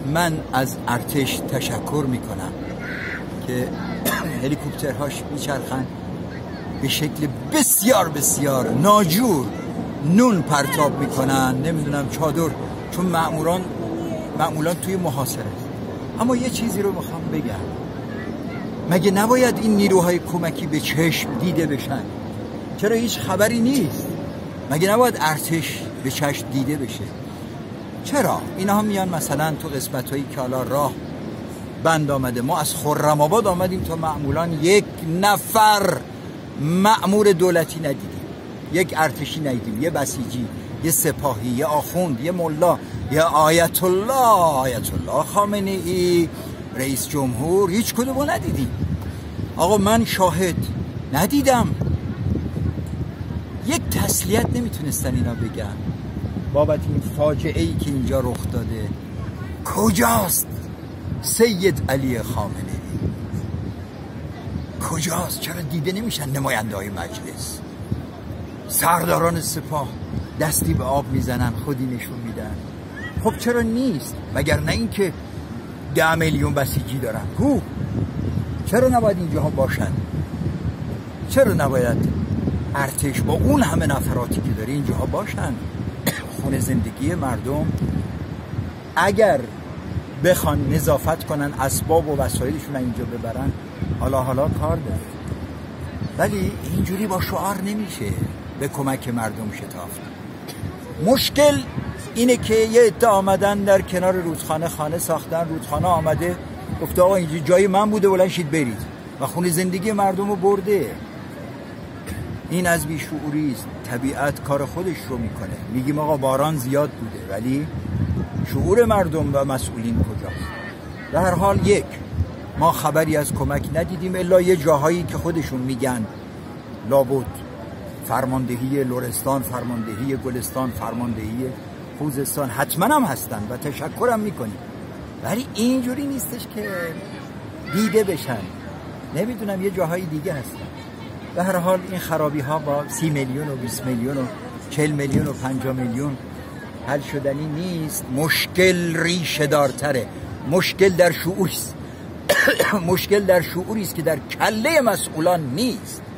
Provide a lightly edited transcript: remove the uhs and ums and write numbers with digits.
من از ارتش تشکر میکنم که هلیکوپترهاش میچرخن به شکل بسیار بسیار ناجور نون پرتاب میکنن، نمیدونم چادر، چون معمولان توی محاصره. اما یه چیزی رو میخوام بگم، مگه نباید این نیروهای کمکی به چشم دیده بشن؟ چرا هیچ خبری نیست؟ مگه نباید ارتش به چشم دیده بشه؟ چرا؟ اینا هم میان مثلا تو قسمت‌هایی که حالا راه بند آمده، ما از خرم‌آباد آمدیم تا معمولان یک نفر مأمور دولتی ندیدیم، یک ارتشی ندیدیم، یه بسیجی، یه سپاهی، یه آخوند، یه ملا، یه آیت الله خامنه‌ای، رئیس جمهور، هیچ کدومو ندیدیم. آقا من شاهد ندیدم. یک تسلیت نمیتونستن اینا بگن بابت این فاجعه ای که اینجا رخ داده. کجاست سید علی خامنه‌ای؟ کجاست؟ چرا دیده نمیشن نماینده های مجلس؟ سرداران سپاه دستی به آب میزنن، خودی نشون میدن. خب چرا نیست؟ مگر نه این که 10 میلیون بسیجی دارن؟ چرا نباید اینجاها باشن؟ چرا نباید ارتش با اون همه نفراتی که داره اینجاها باشن؟ خون زندگی مردم اگر بخوان نظافت کنن، اسباب و وسایلشون اینجا ببرن، حالا کار داره. ولی اینجوری با شعار نمیشه به کمک مردم شتافت. مشکل اینه که یه عده آمدن در کنار رودخانه خانه ساختن، رودخانه آمده گفته آقا اینجا جای من بوده، بلند شید برید، و خون زندگی مردم رو برده. این از بیشعوری است. طبیعت کار خودش رو میکنه. میگیم آقا باران زیاد بوده، ولی شعور مردم و مسئولین کجاست؟ در هر حال ما خبری از کمک ندیدیم الا یه جاهایی که خودشون میگن لابد فرماندهی لرستان، فرماندهی گلستان، فرماندهی خوزستان حتما هم هستن و تشکرم میکنیم، ولی اینجوری نیستش که دیده بشن. نمیدونم یه جاهای دیگه هستن. به هر حال این خرابی ها با 30 میلیون و 20 میلیون و 40 میلیون و 50 میلیون حل شدنی نیست. مشکل ریشه دارتره. مشکل در شعوری است. مشکل در شعوری است که در کله مسئولان نیست.